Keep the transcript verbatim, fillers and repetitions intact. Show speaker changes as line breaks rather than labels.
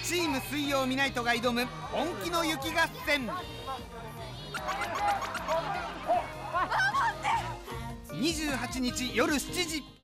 チーム水曜ミナイトが挑む本気の雪合戦。にじゅうはちにち夜しちじ。